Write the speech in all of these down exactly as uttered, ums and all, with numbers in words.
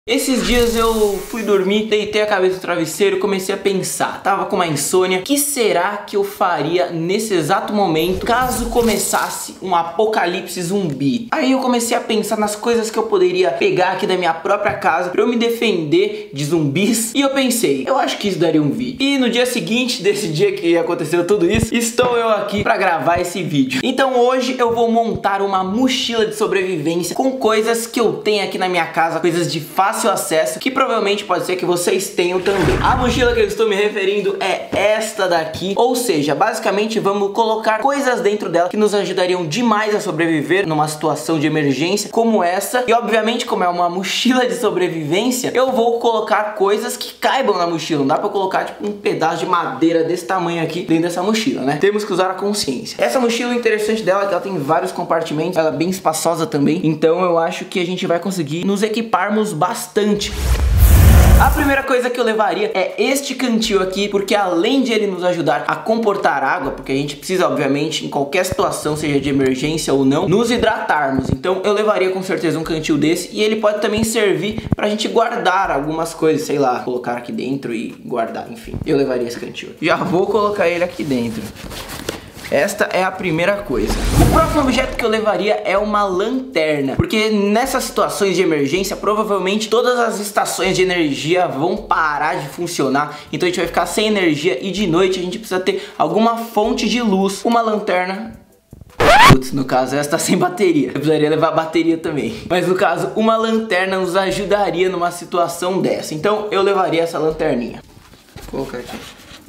Esses dias eu fui dormir, deitei a cabeça no travesseiro, comecei a pensar, tava com uma insônia, o que será que eu faria nesse exato momento caso começasse um apocalipse zumbi? Aí eu comecei a pensar nas coisas que eu poderia pegar aqui da minha própria casa pra eu me defender de zumbis, e eu pensei, eu acho que isso daria um vídeo. E no dia seguinte desse dia que aconteceu tudo isso, estou eu aqui pra gravar esse vídeo. Então hoje eu vou montar uma mochila de sobrevivência com coisas que eu tenho aqui na minha casa, coisas de fácil fácil acesso, que provavelmente pode ser que vocês tenham também. A mochila que eu estou me referindo é esta daqui, ou seja, basicamente vamos colocar coisas dentro dela que nos ajudariam demais a sobreviver numa situação de emergência como essa. E obviamente, como é uma mochila de sobrevivência, eu vou colocar coisas que caibam na mochila. Não dá pra colocar tipo um pedaço de madeira desse tamanho aqui dentro dessa mochila, né? Temos que usar a consciência. Essa mochila, o interessante dela é que ela tem vários compartimentos, ela é bem espaçosa também, então eu acho que a gente vai conseguir nos equiparmos bastante. Bastante. A primeira coisa que eu levaria é este cantil aqui, porque além de ele nos ajudar a comportar água, porque a gente precisa obviamente em qualquer situação, seja de emergência ou não, nos hidratarmos. Então eu levaria com certeza um cantil desse, e ele pode também servir pra gente guardar algumas coisas, sei lá, colocar aqui dentro e guardar, enfim. Eu levaria esse cantil. Já vou colocar ele aqui dentro. Esta é a primeira coisa. O próximo objeto que eu levaria é uma lanterna, porque nessas situações de emergência, provavelmente todas as estações de energia vão parar de funcionar, então a gente vai ficar sem energia e de noite a gente precisa ter alguma fonte de luz. Uma lanterna... Putz, no caso essa tá sem bateria, eu precisaria levar bateria também. Mas no caso, uma lanterna nos ajudaria numa situação dessa, então eu levaria essa lanterninha. Vou colocar aqui.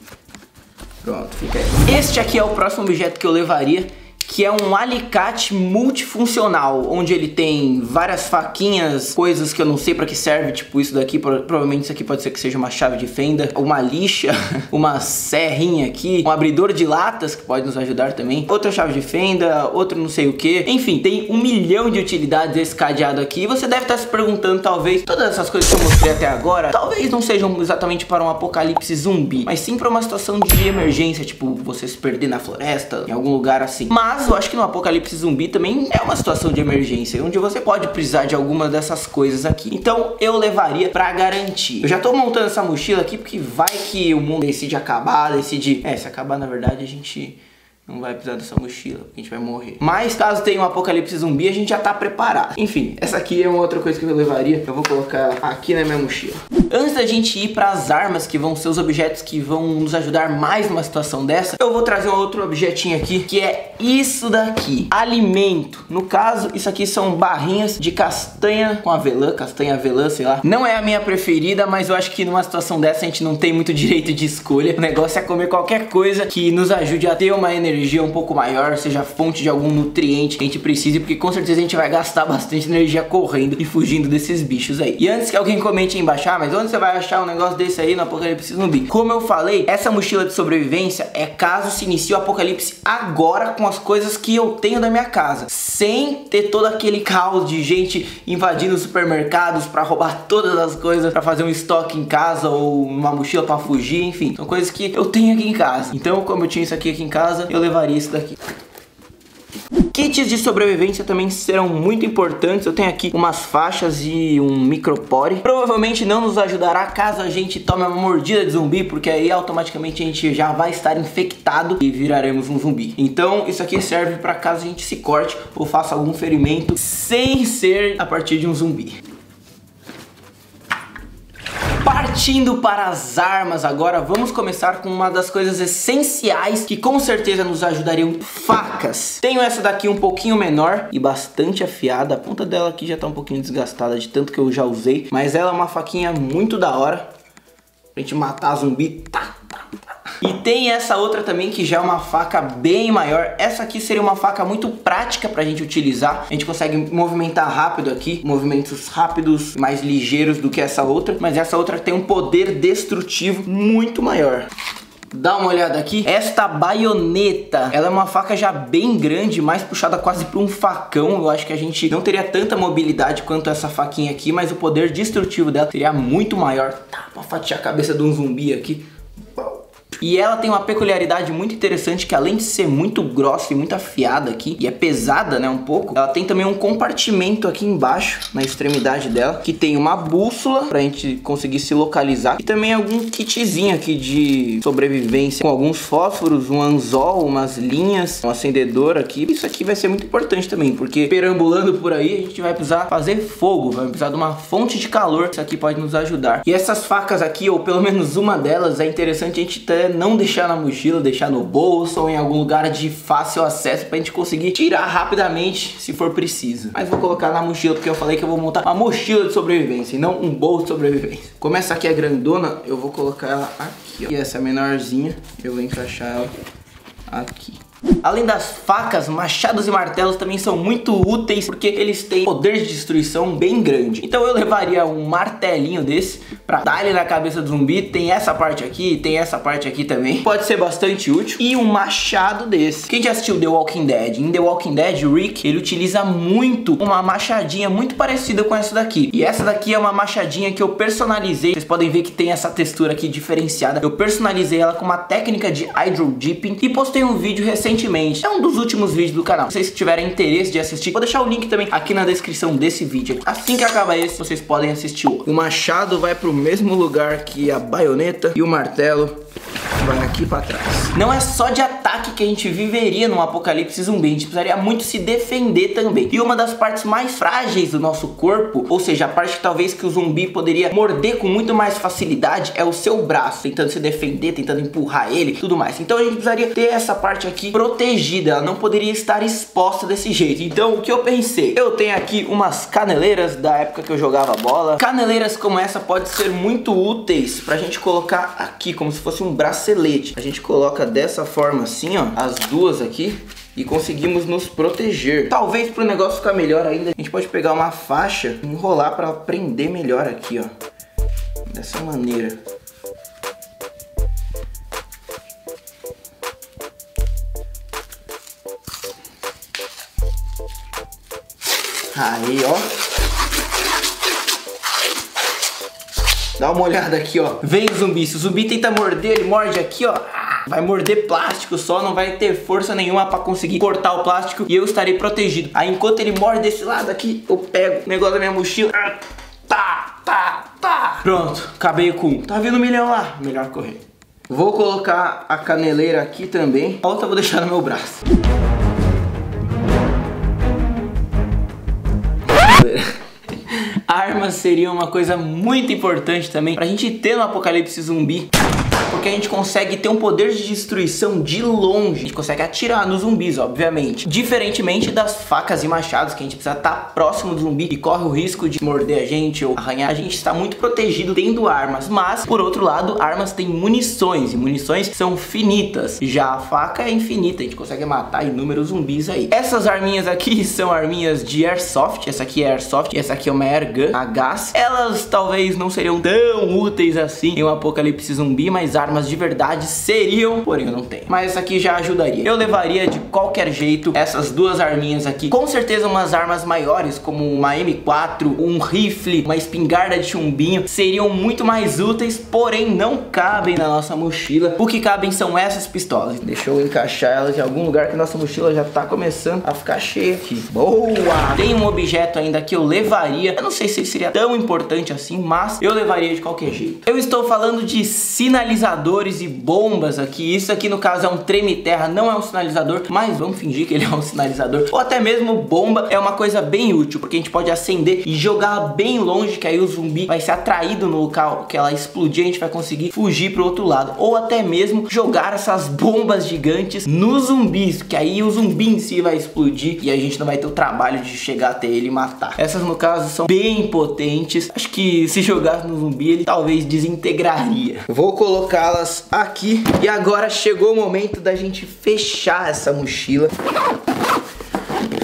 Pronto, fica aí. Este aqui é o próximo objeto que eu levaria, que é um alicate multifuncional, onde ele tem várias faquinhas, coisas que eu não sei pra que serve, tipo isso daqui, provavelmente isso aqui pode ser que seja uma chave de fenda, uma lixa, uma serrinha aqui, um abridor de latas que pode nos ajudar também, outra chave de fenda, outro não sei o que, enfim, tem um milhão de utilidades esse cadeado aqui. E você deve estar se perguntando, talvez, todas essas coisas que eu mostrei até agora, talvez não sejam exatamente para um apocalipse zumbi, mas sim para uma situação de emergência, tipo você se perder na floresta, em algum lugar assim. Mas eu acho que no apocalipse zumbi também é uma situação de emergência, onde você pode precisar de alguma dessas coisas aqui. Então eu levaria pra garantir. Eu já tô montando essa mochila aqui porque vai que o mundo decide acabar, decide... É, se acabar na verdade a gente... não vai precisar dessa mochila, porque a gente vai morrer. Mas caso tenha um apocalipse zumbi, a gente já tá preparado. Enfim, essa aqui é uma outra coisa que eu levaria. Eu vou colocar aqui na minha mochila. Antes da gente ir para as armas, que vão ser os objetos que vão nos ajudar mais numa situação dessa, eu vou trazer um outro objetinho aqui, que é isso daqui. Alimento. No caso, isso aqui são barrinhas de castanha com avelã, castanha avelã, sei lá. Não é a minha preferida, mas eu acho que numa situação dessa a gente não tem muito direito de escolha. O negócio é comer qualquer coisa que nos ajude a ter uma energia energia um pouco maior, seja fonte de algum nutriente que a gente precise, porque com certeza a gente vai gastar bastante energia correndo e fugindo desses bichos aí. E antes que alguém comente aí embaixo, ah, mas onde você vai achar um negócio desse aí no apocalipse zumbi? Como eu falei, essa mochila de sobrevivência é caso se inicie o apocalipse agora, com as coisas que eu tenho da minha casa, sem ter todo aquele caos de gente invadindo os supermercados pra roubar todas as coisas, pra fazer um estoque em casa ou uma mochila pra fugir, enfim, são coisas que eu tenho aqui em casa. Então, como eu tinha isso aqui aqui em casa, eu levaria isso daqui. Kits de sobrevivência também serão muito importantes. Eu tenho aqui umas faixas e um micropore. Provavelmente não nos ajudará caso a gente tome uma mordida de zumbi, porque aí automaticamente a gente já vai estar infectado e viraremos um zumbi. Então isso aqui serve para caso a gente se corte ou faça algum ferimento sem ser a partir de um zumbi. Partindo para as armas agora, vamos começar com uma das coisas essenciais que com certeza nos ajudariam: facas. Tenho essa daqui um pouquinho menor e bastante afiada. A ponta dela aqui já tá um pouquinho desgastada de tanto que eu já usei, mas ela é uma faquinha muito da hora pra gente matar zumbi. Tá, tá, tá. E tem essa outra também que já é uma faca bem maior. Essa aqui seria uma faca muito prática pra gente utilizar. A gente consegue movimentar rápido aqui, movimentos rápidos, mais ligeiros do que essa outra. Mas essa outra tem um poder destrutivo muito maior. Dá uma olhada aqui, esta baioneta, ela é uma faca já bem grande, mais puxada quase para um facão. Eu acho que a gente não teria tanta mobilidade quanto essa faquinha aqui, mas o poder destrutivo dela seria muito maior. Tá, pra fatiar a cabeça de um zumbi aqui. E ela tem uma peculiaridade muito interessante, que além de ser muito grossa e muito afiada aqui, e é pesada, né, um pouco, ela tem também um compartimento aqui embaixo, na extremidade dela, que tem uma bússola pra gente conseguir se localizar, e também algum kitzinho aqui de sobrevivência, com alguns fósforos, um anzol, umas linhas, um acendedor aqui. Isso aqui vai ser muito importante também, porque perambulando por aí, a gente vai precisar fazer fogo, vai precisar de uma fonte de calor. Isso aqui pode nos ajudar. E essas facas aqui, ou pelo menos uma delas, é interessante a gente até não deixar na mochila, deixar no bolso ou em algum lugar de fácil acesso, pra gente conseguir tirar rapidamente se for preciso. Mas vou colocar na mochila, porque eu falei que eu vou montar uma mochila de sobrevivência e não um bolso de sobrevivência. Como essa aqui é grandona, eu vou colocar ela aqui, ó. E essa é menorzinha, eu vou encaixar ela aqui. Além das facas, machados e martelos também são muito úteis, porque eles têm poder de destruição bem grande. Então eu levaria um martelinho desse pra dar ele na cabeça do zumbi. Tem essa parte aqui, tem essa parte aqui também, pode ser bastante útil. E um machado desse. Quem já assistiu The Walking Dead? Em The Walking Dead, o Rick, ele utiliza muito uma machadinha muito parecida com essa daqui. E essa daqui é uma machadinha que eu personalizei. Vocês podem ver que tem essa textura aqui diferenciada. Eu personalizei ela com uma técnica de hydro dipping e postei um vídeo recente. É um dos últimos vídeos do canal. Se vocês tiverem interesse de assistir, vou deixar o link também aqui na descrição desse vídeo. Assim que acabar esse, vocês podem assistir o outro. O machado vai pro mesmo lugar que a baioneta, e o martelo vai aqui pra trás. Não é só de ataque que a gente viveria num apocalipse zumbi, a gente precisaria muito se defender também. E uma das partes mais frágeis do nosso corpo, ou seja, a parte que talvez que o zumbi poderia morder com muito mais facilidade, é o seu braço, tentando se defender, tentando empurrar ele, tudo mais. Então a gente precisaria ter essa parte aqui protegida, ela não poderia estar exposta desse jeito. Então o que eu pensei? Eu tenho aqui umas caneleiras da época que eu jogava bola. Caneleiras como essa podem ser muito úteis pra gente colocar aqui, como se fosse um bracelete. A gente coloca dessa forma assim, ó, as duas aqui, e conseguimos nos proteger. Talvez para o negócio ficar melhor ainda, a gente pode pegar uma faixa e enrolar para prender melhor aqui, ó, dessa maneira. Aí, ó. Dá uma olhada aqui, ó. Vem o zumbi. Se o zumbi tenta morder, ele morde aqui, ó. Vai morder plástico só, não vai ter força nenhuma pra conseguir cortar o plástico e eu estarei protegido. Aí enquanto ele morde desse lado aqui, eu pego o negócio da minha mochila. Tá, tá, tá. Pronto, acabei com um. Tá vendo o milhão lá? Melhor correr. Vou colocar a caneleira aqui também. A outra eu vou deixar no meu braço. Armas seriam uma coisa muito importante também pra gente ter no apocalipse zumbi, porque a gente consegue ter um poder de destruição de longe. A gente consegue atirar nos zumbis, obviamente. Diferentemente das facas e machados, que a gente precisa estar próximo do zumbi e corre o risco de morder a gente ou arranhar. A gente está muito protegido tendo armas. Mas, por outro lado, armas têm munições. E munições são finitas. Já a faca é infinita. A gente consegue matar inúmeros zumbis aí. Essas arminhas aqui são arminhas de airsoft. Essa aqui é airsoft. E essa aqui é uma airgun a gás. Elas talvez não seriam tão úteis assim em um apocalipse zumbi, mas armas de verdade seriam, porém eu não tenho. Mas essa aqui já ajudaria. Eu levaria de qualquer jeito essas duas arminhas aqui. Com certeza umas armas maiores, como uma M quatro, um rifle, uma espingarda de chumbinho, seriam muito mais úteis, porém não cabem na nossa mochila. O que cabem são essas pistolas. Deixa eu encaixar elas em algum lugar, que nossa mochila já tá começando a ficar cheia aqui. Boa! Tem um objeto ainda que eu levaria. Eu não sei se seria tão importante assim, mas eu levaria de qualquer jeito. Eu estou falando de sinalizadores e bombas aqui. Isso aqui no caso é um treme-terra, não é um sinalizador, mas vamos fingir que ele é um sinalizador. Ou até mesmo bomba é uma coisa bem útil, porque a gente pode acender e jogar bem longe, que aí o zumbi vai ser atraído no local que ela explodir, a gente vai conseguir fugir pro outro lado. Ou até mesmo jogar essas bombas gigantes nos zumbis, que aí o zumbi em si vai explodir e a gente não vai ter o trabalho de chegar até ele e matar. Essas no caso são bem potentes. Acho que se jogasse no zumbi ele talvez desintegraria. Vou colocá-las aqui e agora chegou o momento da gente fechar essa mochila.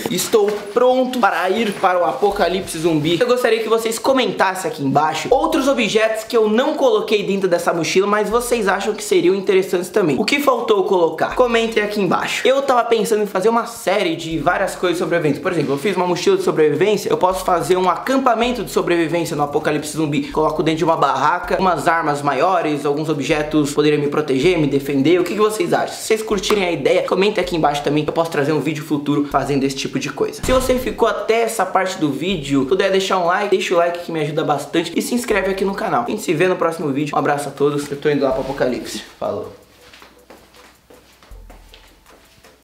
Estou pronto para ir para o apocalipse zumbi. Eu gostaria que vocês comentassem aqui embaixo outros objetos que eu não coloquei dentro dessa mochila, mas vocês acham que seriam interessantes também. O que faltou colocar? Comentem aqui embaixo. Eu tava pensando em fazer uma série de várias coisas sobre eventos. Por exemplo, eu fiz uma mochila de sobrevivência, eu posso fazer um acampamento de sobrevivência no apocalipse zumbi. Coloco dentro de uma barraca umas armas maiores, alguns objetos poderiam me proteger, me defender. O que, que vocês acham? Se vocês curtirem a ideia, comentem aqui embaixo também, que eu posso trazer um vídeo futuro fazendo esse tipo de coisa. Se você ficou até essa parte do vídeo, puder deixar um like, deixa o like que me ajuda bastante e se inscreve aqui no canal. A gente se vê no próximo vídeo. Um abraço a todos, eu tô indo lá pro apocalipse. Falou!